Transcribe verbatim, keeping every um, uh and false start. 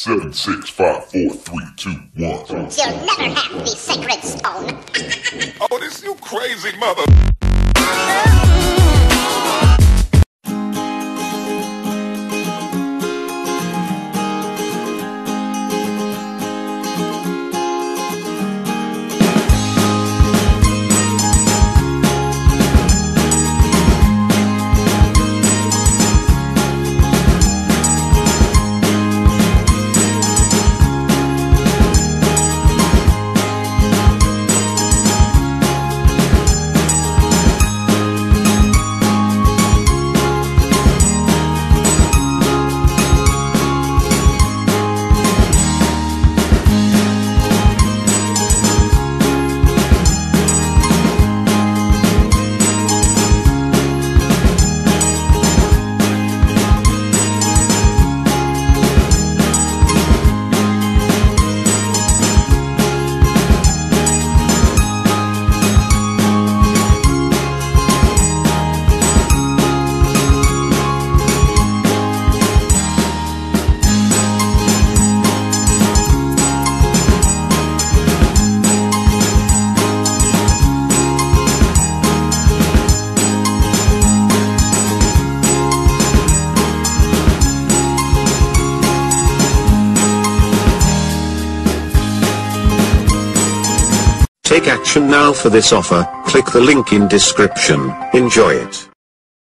Seven, six, five, four, three, two, one. You'll never have the sacred stone. Oh, this you crazy mother. Take action now for this offer. Click the link in description. Enjoy it.